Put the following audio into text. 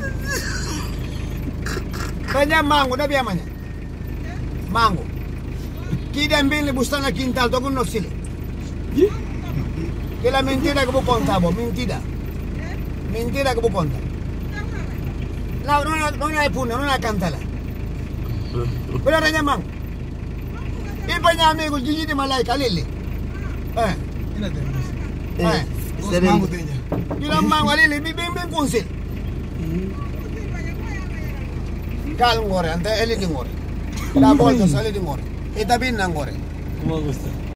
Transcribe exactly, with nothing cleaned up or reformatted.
Kanya mango, dabi amanya. Mango. Kida mbili bustana quintal to kuno sile. Que la mentira que vos contas vos, mentira. Mentira que vos contas. No, no, no, no hay puna, no hay cantala. Pero renya mango. Ipa nya amigo jiji di malaika lili. Eh. Ina de. Eh. Mango tenya. Kila mango lili bi bim bim kunsil. Kal ngore, ante eli di ngore. La volta sale di ngore. Eta bin na ngore. Como gusta.